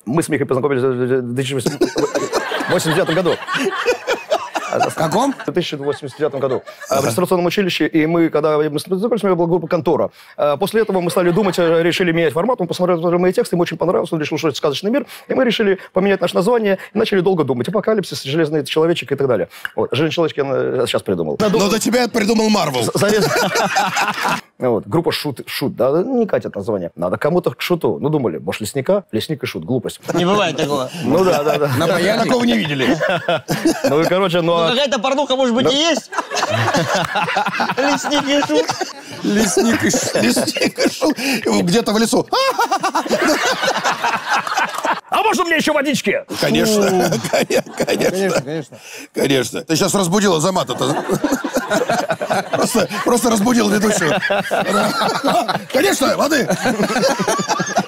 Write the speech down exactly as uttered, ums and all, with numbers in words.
Мы с Михой познакомились в две тысячи восемьдесят девятом году. В каком? В две тысячи восемьдесят девятом году. В ресторационном училище, и мы, когда мы познакомились, у меня была группа «Контора». После этого мы стали думать, решили менять формат, он посмотрел мои тексты, ему очень понравилось, он решил, что это сказочный мир, и мы решили поменять наше название, и начали долго думать. Апокалипсис, Железный человечек и так далее. Вот. Железный человечек я сейчас придумал. Но до тебя придумал Марвел. Вот. Группа «Шут», «Шут», да, не катят название. Надо кому-то к шуту. Ну, думали, может, лесника? Лесник и шут, глупость. Не бывает такого. Ну, да, да, да. На баяне такого не видели. Ну, и, короче, ну... Ну, какая-то порнуха, может быть, и есть. Лесник и шут. Лесник и шут. Лесник и шут. Где-то в лесу. А можно мне еще водички? Конечно. Конечно. Конечно, конечно. Конечно. Ты сейчас разбудил Азамата-то. Просто, просто разбудил ведущего. Конечно, воды.